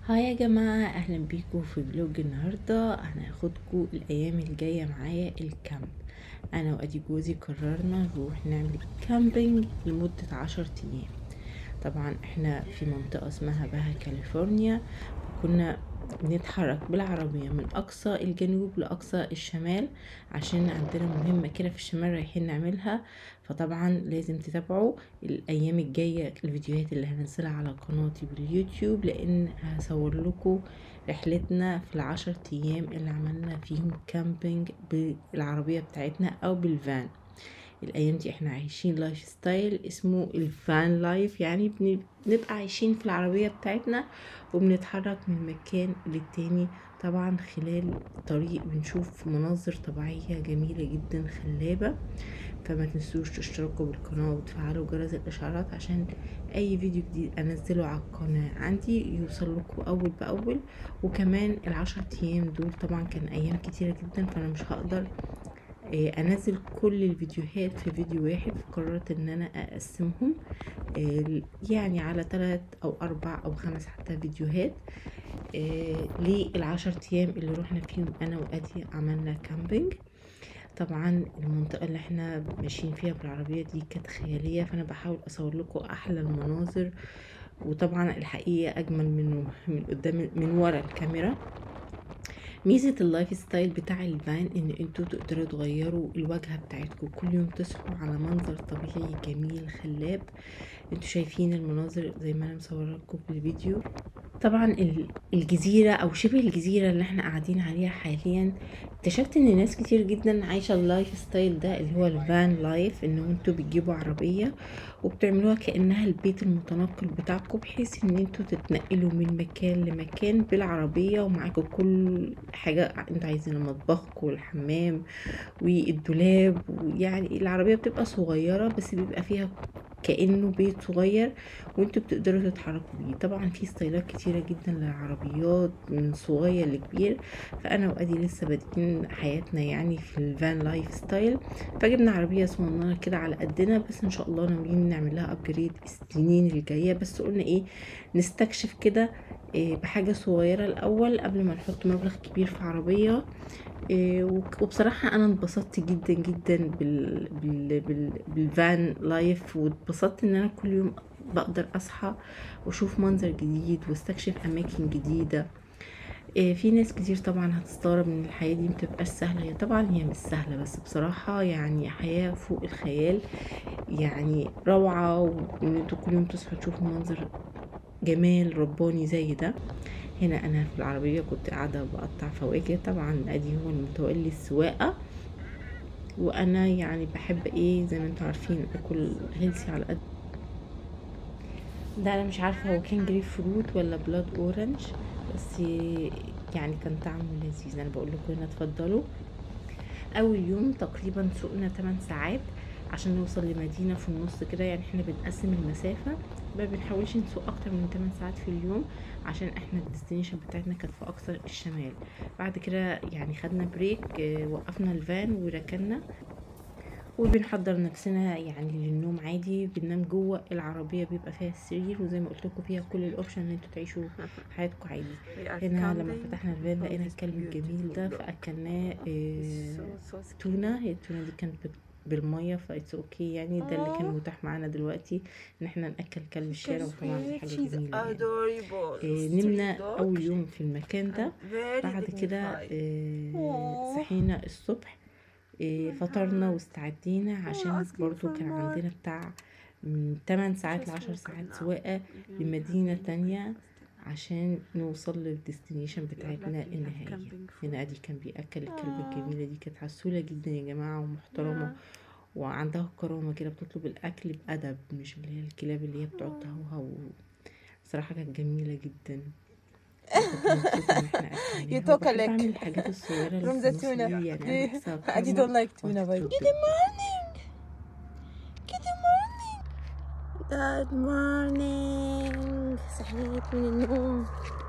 هاي يا جماعة، اهلا بيكم في فلوج. النهاردة انا هاخدكم الايام الجاية معايا الكامب. انا وادي جوزي قررنا نروح نعمل كامبينج لمدة 10 ايام. طبعا احنا في منطقة اسمها باها كاليفورنيا، كنا بنتحرك بالعربية من اقصى الجنوب لاقصى الشمال عشان عندنا مهمة كده في الشمال رايحين نعملها. فطبعا لازم تتابعوا الايام الجاية الفيديوهات اللي هنزلها على قناتي باليوتيوب، لان هصور لكم رحلتنا في ال10 ايام اللي عملنا فيهم كامبينج بالعربية بتاعتنا او بالفان. الايام دي احنا عايشين لايف ستايل اسمه الفان لايف، يعني بنبقى عايشين في العربية بتاعتنا وبنتحرك من مكان للتاني. طبعا خلال الطريق بنشوف مناظر طبيعية جميلة جدا خلابة. فما تنسوش تشتركوا بالقناة وتفعلوا جرس الاشعارات عشان اي فيديو جديد انزله على القناة عندي يوصل لكم اول باول. وكمان ال10 ايام دول طبعا كان ايام كتيرة جدا، فانا مش هقدر انزل كل الفيديوهات في فيديو واحد، فقررت ان انا اقسمهم يعني على 3 أو 4 أو 5 حتى فيديوهات لل10 ايام اللي روحنا فيهم انا وادي عملنا كامبينج. طبعا المنطقة اللي احنا ماشيين فيها بالعربية دي كانت خيالية، فانا بحاول اصور لكم احلى المناظر، وطبعا الحقيقة اجمل من قدام من ورا الكاميرا. ميزة اللايف ستايل بتاع الفان ان انتوا تقدروا تغيروا الواجهة بتاعتكم كل يوم، تصحوا على منظر طبيعي جميل خلاب. انتوا شايفين المناظر زي ما انا مصوره لكم في الفيديو. طبعا الجزيرة او شبه الجزيرة اللي احنا قاعدين عليها حاليا، اكتشفت ان ناس كتير جدا عايشة اللايف ستايل ده اللي هو الفان لايف، ان انتوا بتجيبوا عربية وبتعملوها كأنها البيت المتنقل بتاعكم، بحيث ان انتوا تتنقلوا من مكان لمكان بالعربية ومعاكم كل حاجة انتوا عايزينها، مطبخكم والحمام والدولاب. يعني العربية بتبقى صغيرة بس بيبقى فيها كأنه بيت صغير وانتوا بتقدروا تتحركوا بيه. طبعا في ستايلات كتيرة جدا للعربيات من صغير لكبير، فانا وادي لسه بادئين حياتنا يعني في الفان لايف ستايل. فجبنا عربية صغننة كده على قدنا، بس ان شاء الله ناويين نعمل لها ابجريد السنين الجاية. بس قلنا ايه، نستكشف كده بحاجة صغيرة الاول قبل ما نحط مبلغ كبير في عربية. وبصراحة أنا انبسطت جدا جدا بالفان لايف، واتبسطت إن أنا كل يوم بقدر أصحى وأشوف منظر جديد واستكشف أماكن جديدة. في ناس كتير طبعا هتستغرب ان الحياة دي متبقاش سهلة، هي طبعا هي مش سهلة، بس بصراحة يعني حياة فوق الخيال، يعني روعة. وان انتوا كل يوم تصحوا تشوفوا منظر جمال رباني زي ده. هنا انا في العربية كنت قاعدة بقطع فواكه، طبعا ادي هو المتولي السواقة، وانا يعني بحب ايه زي ما انتوا عارفين اكل هيلثي على قد ده. انا مش عارفة هو كان جريب فروت ولا بلاد اورنج، بس يعني كان طعمه لذيذ. انا بقول لكم هنا اتفضلوا. اول يوم تقريبا سوقنا 8 ساعات عشان نوصل لمدينة في النص كده، يعني احنا بنقسم المسافة، ما بنحاولش نسوق اكتر من 8 ساعات في اليوم عشان احنا الديستنيشن بتاعتنا كانت في اقصى الشمال. بعد كده يعني خدنا بريك، وقفنا الفان وركنا وبنحضر نفسنا يعني للنوم عادي. بننام جوه العربيه، بيبقى فيها السرير وزي ما قلت لكم فيها كل الاوبشن ان انتوا تعيشوا حياتكم عادي. هنا لما فتحنا الفان لقينا الكلب الجميل ده فاكلناه تونه. هي التونه دي كانت بالميه فايتس اوكي، يعني ده اللي كان متاح معانا دلوقتي ان احنا ناكل كلب الشارع، وطبعا دي حاجه جميله يعني. نمنا اول يوم في المكان ده. بعد كده صحينا الصبح، فطرنا واستعدينا عشان برضو كان عندنا بتاع من 8 ساعات ل10 ساعات سواقة لمدينة تانية عشان نوصل للديستنيشن بتاعتنا النهائية. هنا ادي كان بيأكل الكلبة الجميلة دي، كانت عسولة جدا يا جماعة ومحترمة وعندها كرامة كده، بتطلب الأكل بأدب، مش اللي هي الكلاب اللي هي بتقعد تهوهو. بصراحة كانت جميلة جدا. You talk a lick. بعمل الحاجات الصغيرة اللي From في the النص tuna. دي، يعني بحسها I كارما don't like tuna, but وهتترد. good morning. Good morning. Good morning. صحيت من النوم.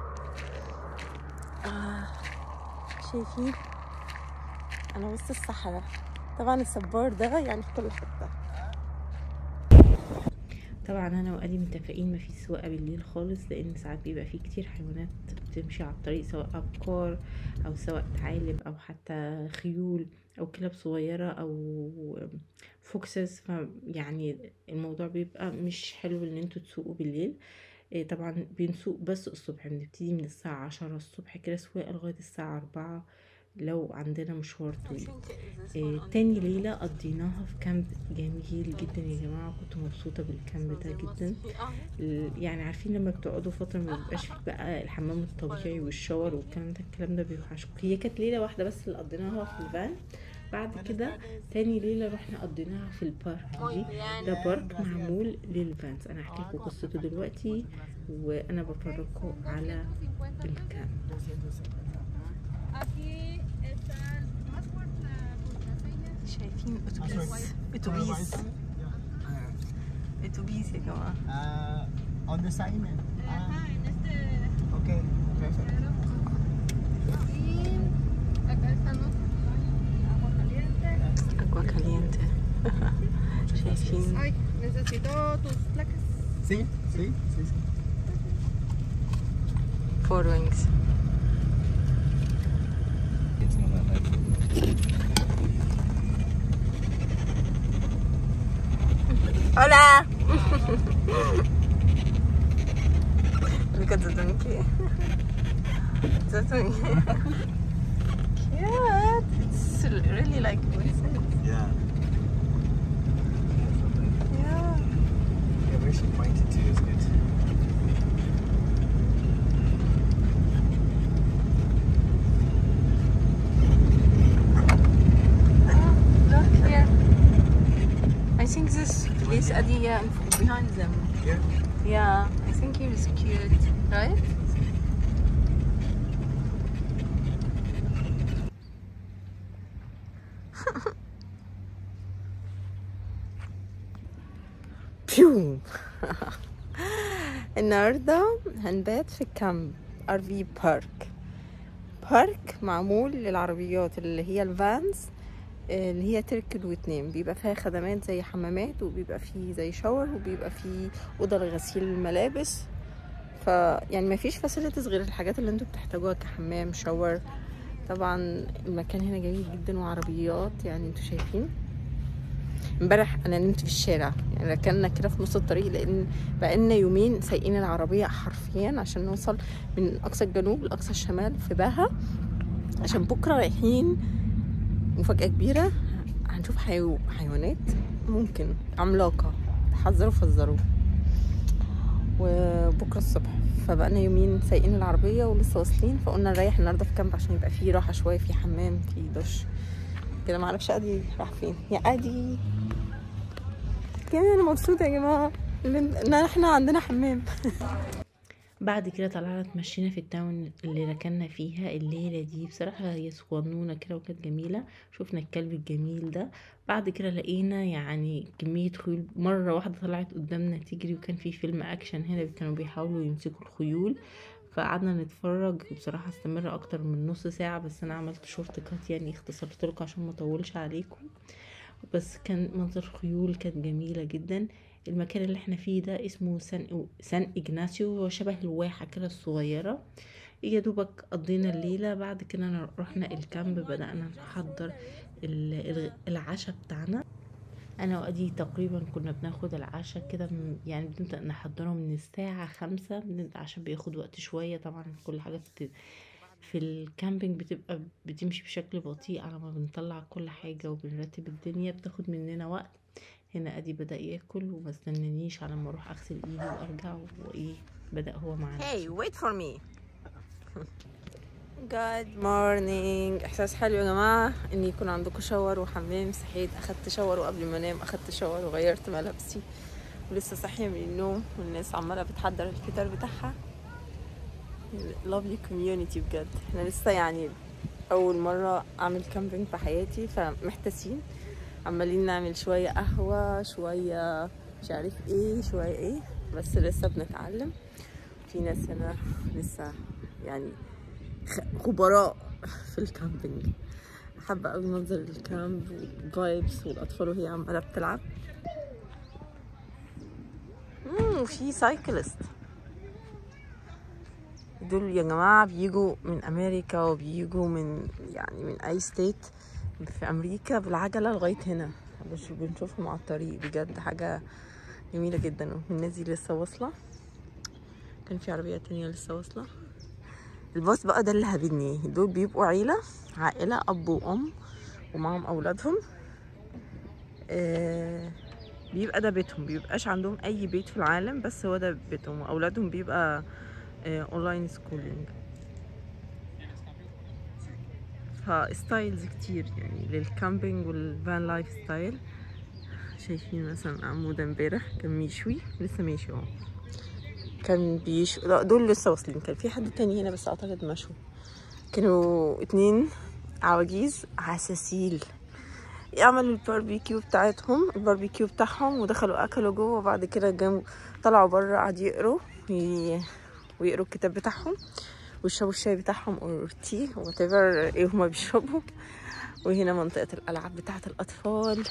شايفين أنا وسط الصحراء، طبعا الصبار ده يعني في كل حتة. طبعا انا وادي متفقين مفيش سواقه بالليل خالص، لان ساعات بيبقى فيه كتير حيوانات بتمشي على الطريق، سواء ابقار او سواء ثعالب او حتى خيول او كلاب صغيره او فوكسز، يعني الموضوع بيبقى مش حلو ان انتوا تسوقوا بالليل. طبعا بنسوق بس الصبح، بنبتدي من الساعه 10 الصبح كده سواقه لغايه الساعه 4 لو عندنا مشوار طويل. تاني ليلة قضيناها في كامب جميل جدا يا جماعة، كنت مبسوطة بالكامب ده جدا. يعني عارفين لما بتقعدوا فترة ما بيبقاش فيه بقى الحمام الطبيعي والشاور والكلام ده، الكلام ده بيوحشكم. هي كانت ليلة واحدة بس اللي قضيناها في الفان. بعد كده تاني ليلة رحنا قضيناها في البارك دي، ده بارك معمول للفانز. انا هحكي لكم قصته دلوقتي وانا بفرجكم على الكامب. شايفين اتوبيس اتوبيس يا جماعه. On the sign. Okay, perfect. Agua caliente. شايفين. Ay, necesito tus placas. Sí, sí, sí, sí. 4 wings. It's not that bad. Hola. Look at the donkey. The donkey. Cute. It's really like voices. Yeah. Yeah. Yeah, where she pointed to is good. Look here. I think this place Adi behind them. Yeah. Yeah, I think he is cute, right? بيو. النهارده هنبات في كامب RV بارك معمول للعربيات اللي هي الفانز، اللي هي تركب وتنام. بيبقى فيها خدمات زي حمامات، وبيبقى فيه زي شاور، وبيبقى فيه اوضه لغسيل الملابس. يعني ما فيش فاسيلتيز غير الحاجات اللي انتوا بتحتاجوها كحمام شاور. طبعا المكان هنا جميل جدا وعربيات، يعني انتوا شايفين. امبارح انا نمت في الشارع، يعني ركننا كده في نص الطريق، لان بقالنا يومين سايقين العربيه حرفيا عشان نوصل من اقصى الجنوب لاقصى الشمال في باها، عشان بكره رايحين مفاجاه كبيره. هنشوف حيوانات ممكن عملاقه، حذروا فزروا. وبكره الصبح فبقالنا يومين سايقين العربيه ولسه واصلين، فقلنا نريح النهارده في كامب عشان يبقى فيه راحه شويه، في حمام، في دش كده. معرفش ادي راح فين يا ادي. كمان انا مبسوطه يا جماعه ان احنا عندنا حمام. بعد كده طلعنا اتمشينا في التاون اللي ركننا فيها الليله دي. بصراحه هي صغنونه كده وكانت جميله. شفنا الكلب الجميل ده. بعد كده لقينا يعني كميه خيول مره واحده طلعت قدامنا تجري، وكان في فيلم اكشن هنا كانوا بيحاولوا يمسكوا الخيول، فقعدنا نتفرج. بصراحه استمر اكتر من نص ساعه، بس انا عملت شورت كات يعني اختصرت لكم عشان ما اطولش عليكم. بس كان منظر خيول كانت جميله جدا. المكان اللي احنا فيه ده اسمه سان إجناسيو، هو شبه الواحة كده الصغيرة. يا دوبك قضينا الليلة. بعد كده رحنا الكامب، بدأنا نحضر العشاء بتاعنا. انا وادي تقريبا كنا بناخد العشاء كده يعني بنبدأ نحضره من الساعة 5 عشان بياخد وقت شوية. طبعا كل حاجة في الكامبينج بتبقى بتمشي بشكل بطيء على ما بنطلع كل حاجة وبنرتب الدنيا، بتاخد مننا وقت. هنا ادي بدأ ياكل وما استنانيش على ما اروح اغسل ايدي وارجع، وايه بدأ هو معانا. Hey, wait for me. Good morning. احساس حلو يا جماعه ان يكون عندكم شاور وحمام. صحيت اخدت شاور، وقبل ما انام اخدت شاور وغيرت ملابسي، ولسه صاحيه من النوم والناس عماله بتحضر الفطار بتاعها. lovely community بجد. احنا لسه يعني اول مره اعمل كامبينج في حياتي، فمحتاسين، عمالين نعمل شويه قهوه، شويه مش عارف ايه، شويه ايه، بس لسه بنتعلم. في ناس هنا لسه يعني خبراء في الكامبينج. حابه قوي منظر الكامب والفايبس والاطفال وهي عماله بتلعب. وفي سايكلست. دول يا جماعة بيجوا من أمريكا وبيجوا من يعني من أي ستيت في أمريكا بالعجلة لغاية هنا، بنشوفهم على الطريق. بجد حاجة جميلة جدا. والناس دي لسه واصلة، كان في عربية تانية لسه واصلة. الباص بقى ده اللي هابدني. دول بيبقوا عائلة أب وأم ومعهم أولادهم. بيبقى ده بيتهم، بيبقاش عندهم أي بيت في العالم، بس هو ده بيتهم. وأولادهم بيبقى اونلاين سكولينج. فستايلز كتير يعني للكامبينج والفان لايف ستايل. شايفين مثلا عمود امبارح كان ميشوي، لسه ماشي اهو. كان بيشوي. لا دول لسه واصلين. كان في حد تاني هنا بس اعتقد مشوا. كانوا 2 عواجيز عساسيل يعملوا الباربيكيو بتاعهم، ودخلوا اكلوا جوه. وبعد كده طلعوا بره قعدوا يقروا ويقروا الكتاب بتاعهم ويشربوا الشاي بتاعهم او تي whatever ايه هما بيشربوا. وهنا منطقة الألعاب بتاعة الأطفال.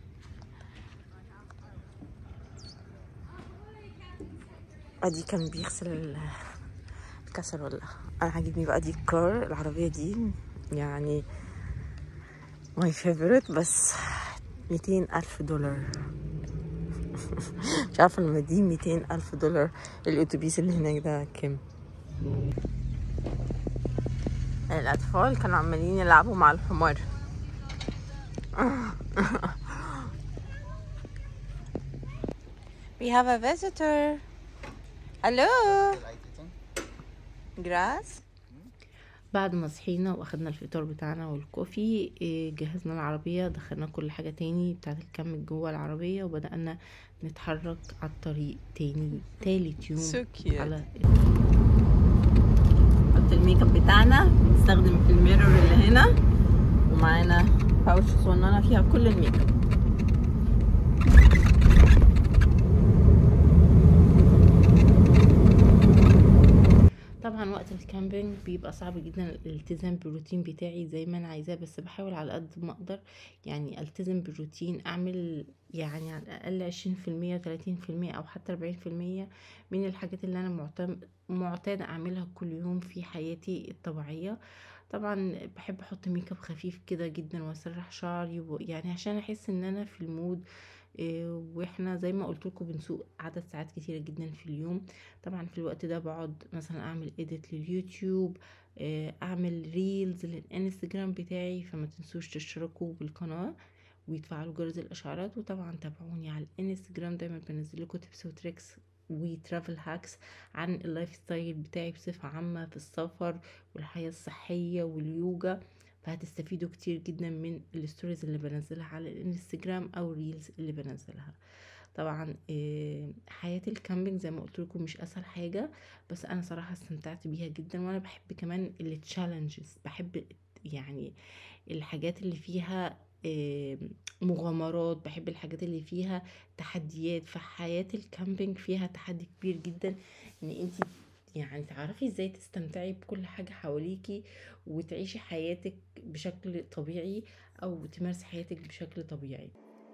ادي كان بيغسل الكسر ولا. انا عاجبني بقى دي الكار، العربية دي يعني ماي فيفورت. بس 200,000 دولار. مش عارفة لما دي 200,000 دولار الأتوبيس اللي هناك ده كام. الأطفال كانوا عمالين يلعبوا مع الحمار. We have a visitor. Hello. Grass. بعد ما صحينا واخدنا الفطار بتاعنا والكوفي، جهزنا العربية، دخلنا كل حاجة تاني بتاعت الكامب جوه العربية، وبدأنا نتحرك على الطريق تاني. تالت يوم على حط الميك اب بتاعنا. بنستخدم الميرور اللي هنا، ومعانا باوتش صغننه فيها كل الميك اب. طبعا وقت الكامبينج بيبقى صعب جدا الالتزام بالروتين بتاعي زي ما انا عايزاه، بس بحاول على قد ما اقدر يعني التزم بالروتين، اعمل يعني على الاقل 20% 30% او حتى 40% من الحاجات اللي انا معتادة اعملها كل يوم في حياتي الطبيعية. طبعا بحب احط ميك اب خفيف كده جدا واسرح شعري يعني عشان احس ان انا في المود. واحنا زي ما قلت لكم بنسوق عدد ساعات كتيره جدا في اليوم. طبعا في الوقت ده بقعد مثلا اعمل اديت لليوتيوب، اعمل ريلز للانستجرام بتاعي. فما تنسوش تشتركوا بالقناه ويتفعلوا جرس الاشعارات. وطبعا تابعوني على الانستجرام، دايما بنزل لكم تيبس وتريكس وترافل هاكس عن اللايف ستايل بتاعي بصفه عامه في السفر والحياه الصحيه واليوجا. فهتستفيدوا كتير جدا من الستوريز اللي بنزلها على الانستجرام او ريلز اللي بنزلها. طبعا حياة الكامبينج زي ما قلت لكم مش اسهل حاجة، بس انا صراحة استمتعت بيها جدا. وانا بحب كمان التشالنجز، بحب يعني الحاجات اللي فيها مغامرات، بحب الحاجات اللي فيها تحديات. فحياة الكامبينج فيها تحدي كبير جدا ان انتي يعني تعرفي ازاي تستمتعي بكل حاجة حواليكي وتعيشي حياتك بشكل طبيعي او تمارسي حياتك بشكل طبيعي.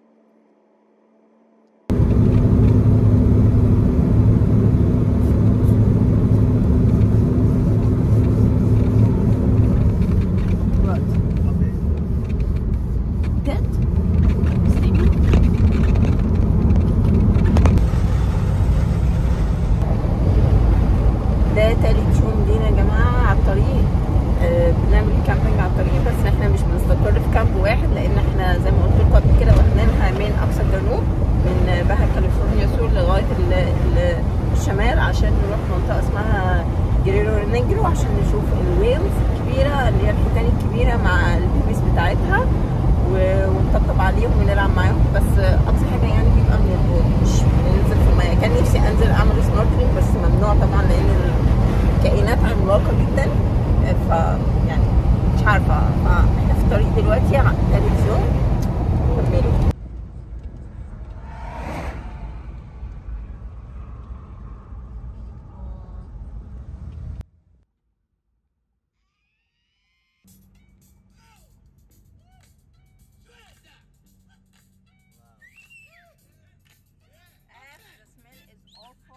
ده تالت يوم لينا يا جماعة على الطريق. بنعمل كامبينج على الطريق، بس احنا مش بنستقر في كامب واحد، لان احنا زي ما قلت لكم قبل كده واخدينها من اقصى الجنوب من بحر كاليفورنيا سور لغاية الشمال، عشان نروح منطقة اسمها جريرو نيجرو عشان نشوف الويلز الكبيرة اللي هي الحيتان الكبيرة مع البيبيس بتاعتها ونطبطب عليهم ونلعب معاهم. بس اقصى حاجة يعني بيبقى من البوت، مش بننزل في المية. كان نفسي انزل اعمل سنوركلينج بس ممنوع طبعا لان الكائنات عملاقة جدا. ف يعني مش عارفة. احنا في الطريق دلوقتي على تالت يوم. كملوا. The smell is awful.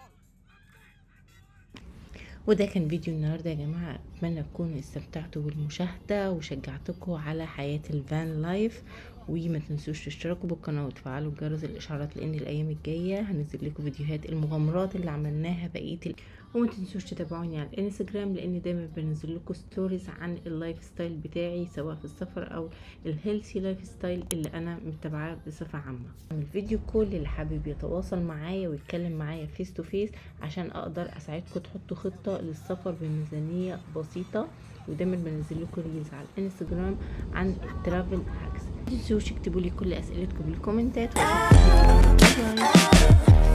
وده كان فيديو النهارده يا جماعه، اتمنى تكونوا استمتعتوا بالمشاهده وشجعتكم على حياه الفان لايف. وما تنسوش تشتركوا بالقناه وتفعلوا جرس الاشعارات، لان الايام الجايه هنزل لكم فيديوهات المغامرات اللي عملناها وما تنسوش تتابعوني على الانستجرام، لان دايما بنزل لكم ستوريز عن اللايف ستايل بتاعي، سواء في السفر او الهيلثي لايف ستايل اللي انا متابعاه بصفه عامه. الفيديو كل اللي حابب يتواصل معايا ويتكلم معايا فيس تو فيس عشان اقدر اساعدكم تحطوا خطه للسفر بميزانيه بسيطه. ودايما بنزل لكم ريلز على الانستجرام عن الترافل هاكس. ما تنسوش تكتبوا لي كل اسئلتكم بالكومنتات.